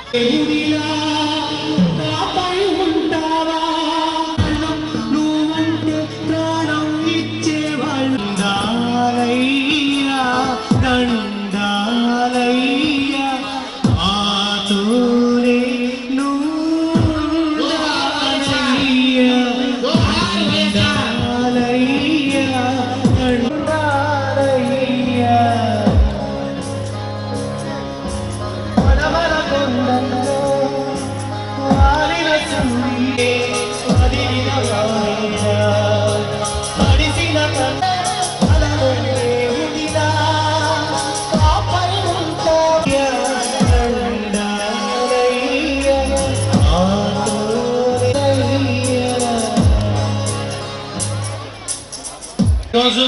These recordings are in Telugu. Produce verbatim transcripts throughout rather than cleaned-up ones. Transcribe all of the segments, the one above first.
ఈరోజు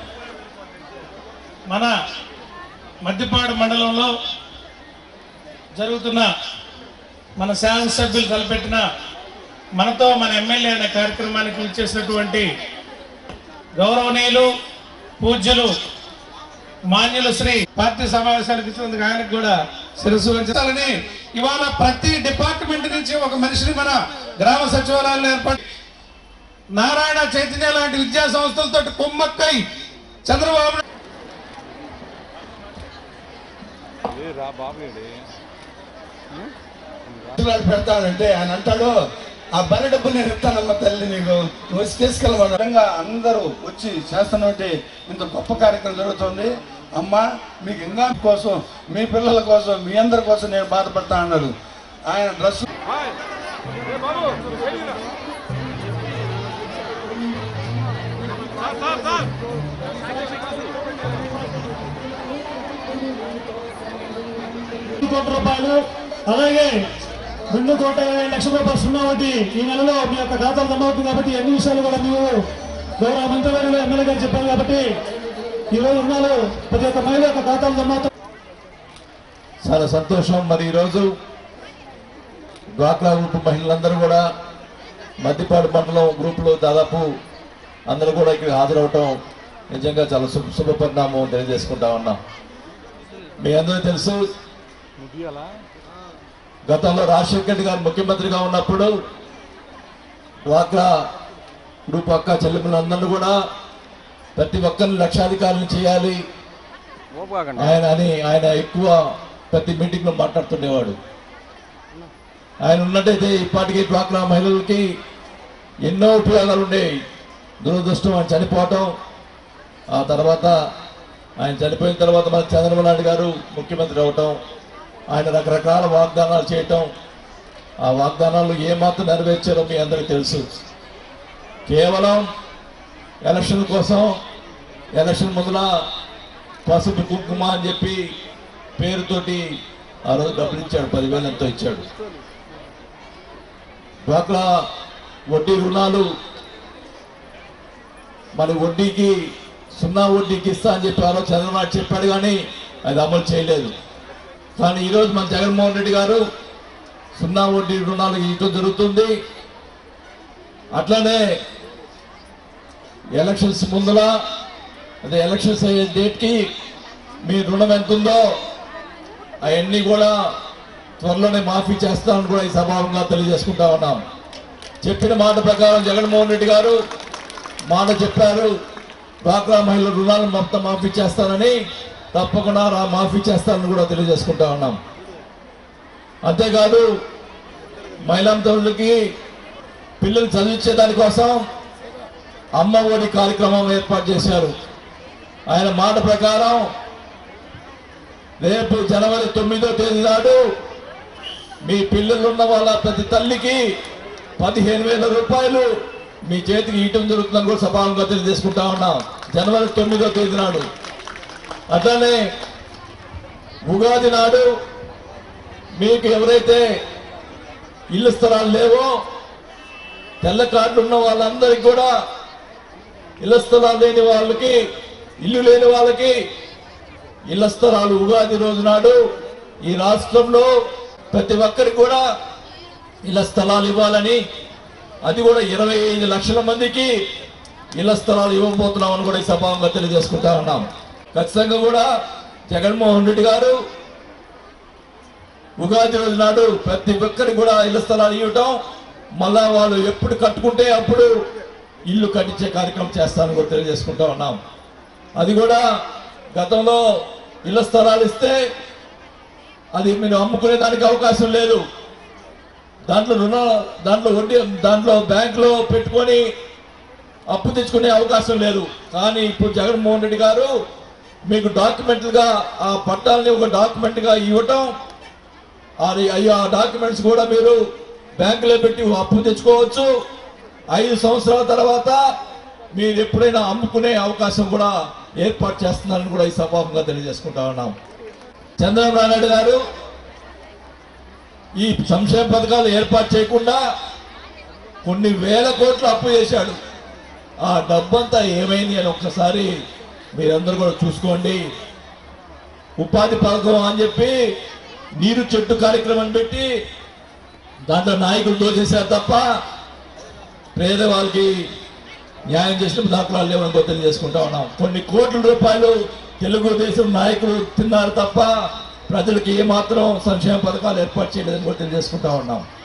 మన మద్దిపాడు మండలంలో జరుగుతున్న మన శాసనసభ్యులు తలపెట్టిన మనతో మన ఎమ్మెల్యే అనే కార్యక్రమానికి ఇచ్చేసినటువంటి గౌరవనీయులు పూజ్యులు మాన్యులు శ్రీ పార్టీ సమావేశానికి ఇచ్చినందుకు ఆయనకు కూడా శిరస్సు వంచాలని ఇవాళ ప్రతి డిపార్ట్మెంట్ నుంచి ఒక మనిషిని మన గ్రామ సచివాలయాల్లో ఏర్పాటు నారాయణ చైతన్య లాంటి విద్యా సంస్థలతో కుమ్మక్కై చంద్రబాబు పెడతాడంటే ఆయన అంటాడు ఆ బలి డబ్బు నేను ఇస్తానమ్మ తల్లి నీకు వచ్చి తీసుకెళ్ళమని విధంగా అందరూ వచ్చి చేస్తున్నట్టు ఇంత గొప్ప కార్యక్రమం జరుగుతుంది. అమ్మ మీకు ఇంకా కోసం మీ పిల్లల కోసం మీ అందరి కోసం నేను బాధపడతా అన్నాడు. ఆయన డ్రెస్ కోట్ల రూపాయలు అలాగే రెండు కోట్ల ఇరవై లక్షల రూపాయలు సున్నా వడ్డీ ఈ నెలలో మీ యొక్క ఖాతాలు జమ అవుతుంది. కాబట్టి అన్ని విషయాలు కూడా మీరు గౌరవ మంత్రివర్యులు ఎమ్మెల్యే గారు చెప్పారు. కాబట్టి ఈరోజు ఉన్నాలు ప్రతి ఒక్క మహిళ యొక్క ఖాతాలు జమ అవుతాయి. చాలా సంతోషం. మరి ఈరోజు డ్వాక్రా గ్రూప్ మహిళలందరూ కూడా మద్దిపాడు మండలం గ్రూపులో దాదాపు అందరూ కూడా ఇక్కడ హాజరవటం నిజంగా చాలా శుభ శుభ పరిణామం తెలియజేసుకుంటా ఉన్నాం. మీ అందరూ తెలుసు, గతంలో రాజశేఖర్ రెడ్డి గారు ముఖ్యమంత్రిగా ఉన్నప్పుడు డ్వాక్రా గ్రూప్ అక్క చెల్లెమ్మలందరూ కూడా ప్రతి ఒక్కరిని లక్షాధికారులు చేయాలి ఆయన అని ఆయన ఎక్కువ ప్రతి మీటింగ్లో మాట్లాడుతుండేవాడు. ఆయన ఉన్నట్టయితే ఇప్పటికీ డ్వాక్రా మహిళలకి ఎన్నో ఉపయోగాలు ఉండేవి. దురదృష్టం ఆయన చనిపోవటం, ఆ తర్వాత ఆయన చనిపోయిన తర్వాత మన చంద్రబాబు నాయుడు గారు ముఖ్యమంత్రి అవటం, ఆయన రకరకాల వాగ్దానాలు చేయటం, ఆ వాగ్దానాలు ఏమాత్రం నెరవేర్చారో మీ అందరికీ తెలుసు. కేవలం ఎలక్షన్ కోసం ఎలక్షన్ ముందుల పసుపు కుంకుమ అని చెప్పి పేరుతోటి ఆ రోజు డబ్బులు ఇచ్చాడు, పదివేలు ఎంతో ఇచ్చాడు. డ్వాక్రా వడ్డీ రుణాలు మన వడ్డీకి సున్నా వడ్డీకి ఇస్తా అని చెప్పి ఆ రోజు చంద్రబాబు చెప్పాడు, కానీ అది అమలు చేయలేదు. కానీ ఈరోజు మన జగన్మోహన్ రెడ్డి గారు సున్నా వడ్డీ రుణాలు ఇవ్వడం జరుగుతుంది. అట్లానే ఎలక్షన్స్ ముందర అదే ఎలక్షన్స్ అయ్యే డేట్కి మీ రుణం ఎంత ఉందో అవన్నీ కూడా త్వరలోనే మాఫీ చేస్తామని కూడా ఈ సభావంగా తెలియజేసుకుంటా ఉన్నాం. చెప్పిన మాట ప్రకారం జగన్మోహన్ రెడ్డి గారు మాట చెప్పారు, డ్వాక్రా మహిళల రుణాలను మొత్తం మాఫీ చేస్తానని, తప్పకుండా మాఫీ చేస్తానని కూడా తెలియజేసుకుంటా ఉన్నాం. అంతేకాదు మహిళా తల్లులకి పిల్లలు చదివించే దానికోసం అమ్మ ఒడి కార్యక్రమం ఏర్పాటు చేశారు. ఆయన మాట ప్రకారం రేపు జనవరి తొమ్మిదో తేదీ నాడు మీ పిల్లలు ఉన్న వాళ్ళ ప్రతి తల్లికి పదిహేను వేల రూపాయలు మీ చేతికి ఇవ్వటం జరుగుతుందని కూడా సభావంగా తెలియజేసుకుంటా ఉన్నాం జనవరి తొమ్మిదో తేదీ నాడు. అట్లానే ఉగాది నాడు మీకు ఎవరైతే ఇళ్ల స్థలాలు లేవో తెల్ల కార్డు ఉన్న వాళ్ళందరికీ కూడా ఇళ్ల స్థలాలు లేని వాళ్ళకి, ఇల్లు లేని వాళ్ళకి ఇళ్ల స్థలాలు ఉగాది రోజు నాడు ఈ రాష్ట్రంలో ప్రతి ఒక్కరికి కూడా ఇళ్ల స్థలాలు ఇవ్వాలని, అది కూడా ఇరవై ఐదు లక్షల మందికి ఇళ్ల స్థలాలు ఇవ్వబోతున్నామని కూడా ఈ సభావంగా తెలియజేసుకుంటా ఉన్నాం. ఖచ్చితంగా కూడా జగన్మోహన్ రెడ్డి గారు ఉగాది రోజు నాడు ప్రతి ఒక్కరికి కూడా ఇళ్ల స్థలాలు ఇవ్వటం, మళ్ళా వాళ్ళు ఎప్పుడు కట్టుకుంటే అప్పుడు ఇల్లు కట్టించే కార్యక్రమం చేస్తానని కూడా తెలియజేసుకుంటా ఉన్నాం. అది కూడా గతంలో ఇళ్ల స్థలాలు ఇస్తే అది మీరు అమ్ముకునే దానికి అవకాశం లేదు, దాంట్లో రుణ దాంట్లో వడ్డీ దాంట్లో బ్యాంకులో పెట్టుకొని అప్పు తెచ్చుకునే అవకాశం లేదు. కానీ ఇప్పుడు జగన్మోహన్ రెడ్డి గారు మీకు డాక్యుమెంట్లుగా ఆ పట్టాలని ఒక డాక్యుమెంట్గా ఇవ్వటం, అది ఆ డాక్యుమెంట్స్ కూడా మీరు బ్యాంకులో పెట్టి అప్పు తెచ్చుకోవచ్చు. ఐదు సంవత్సరాల తర్వాత మీరు ఎప్పుడైనా అమ్ముకునే అవకాశం కూడా ఏర్పాటు చేస్తున్నారని కూడా ఈ సభాముఖంగా తెలియజేసుకుంటా ఉన్నాం. చంద్రబాబు నాయుడు గారు ఈ సంక్షేమ పథకాలు ఏర్పాటు చేయకుండా కొన్ని వేల కోట్లు అప్పు చేశాడు. ఆ డబ్బంతా ఏమైంది అని ఒక్కసారి మీరందరూ కూడా చూసుకోండి. ఉపాధి పథకం అని చెప్పి నీరు చెట్టు కార్యక్రమం పెట్టి దాంట్లో నాయకులు దోచేశారు తప్ప పేదవాళ్ళకి న్యాయం చేసిన దాఖలాలు లేవని తెలియజేసుకుంటా ఉన్నాం. కొన్ని కోట్ల రూపాయలు తెలుగుదేశం నాయకులు తిన్నారు తప్ప ప్రజలకు ఏమాత్రం సంక్షేమ పథకాలు ఏర్పాటు చేయలేదని కూడా తెలియజేసుకుంటా ఉన్నాం.